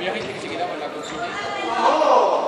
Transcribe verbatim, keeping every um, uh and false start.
Había gente que se quedaba en la cocina.